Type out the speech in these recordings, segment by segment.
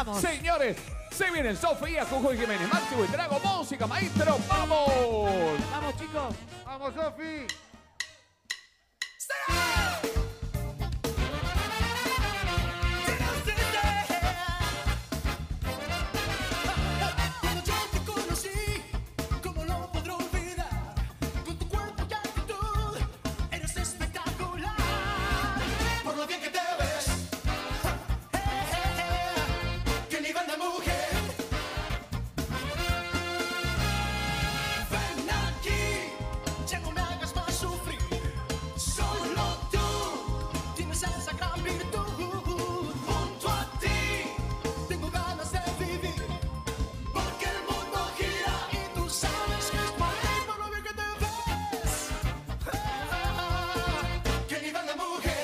Vamos. Señores, se vienen Sofía, Jujuy Jiménez, Máximo y Trago, música, maestro, ¡vamos! Vamos, chicos. ¡Vamos, Sofi! Cuando yo te conocí, ¿cómo lo podré olvidar? Con tu cuerpo y actitud, eres espectacular. Por lo bien que te ves, qué nivel de mujer. Ven aquí, ya no me hagas más sufrir. Solo tú tienes esa gran virtud. Junto a ti tengo ganas de vivir. Porque el mundo gira y tú sabes que es por ti, por lo bien que te ves. ¡Qué nivel de mujer!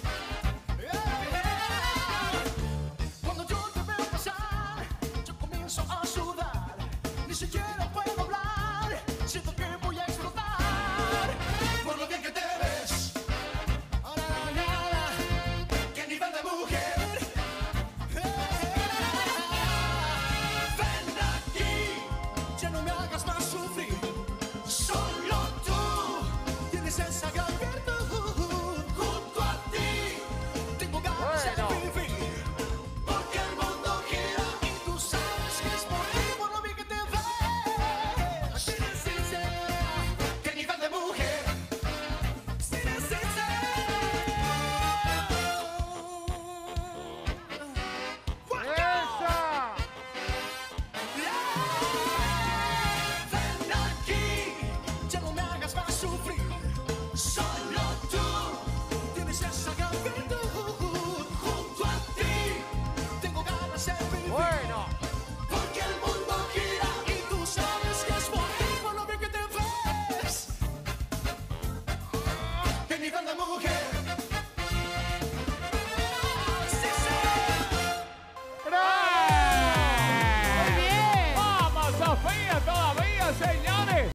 Cuando yo te veo pasar, yo comienzo a sudar. Ni siquiera puedo hablar, siento que voy a explotar. Por lo bien que te ves. ¡Qué nivel de mujer! Ven aquí, ya no me hagas más sufrir. Solo tú tienes esa gran virtud. Junto a ti tengo ganas de vivir. Porque el mundo gira y tú sabes que es por ti, por lo bien que te ves. ¡Qué nivel de mujer! ¡Esa! Ven aquí, ya no me hagas más sufrir. Solo tú tienes esa gran virtud. Junto a ti tengo ganas de vivir. Bueno. Porque el mundo gira y tú sabes que es por ti, por lo bien que te ves. ¡Qué nivel de mujer!